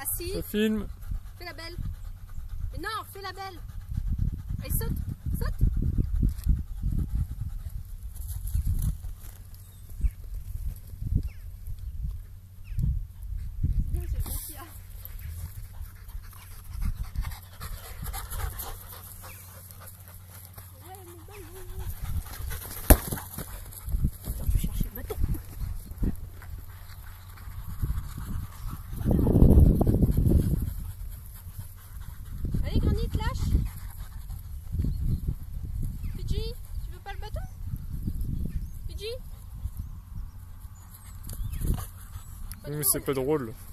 Assis. Ça filme. Fais la belle. Et non, fais la belle. Allez, saute, saute. C'est bien, c'est le bon qu'il y a. Ouais, mon ballon. Attends, je vais chercher le bâton. Allez, Granit, lâche. Fidji, tu veux pas le bâton? Fidji? Oui, mais c'est pas drôle.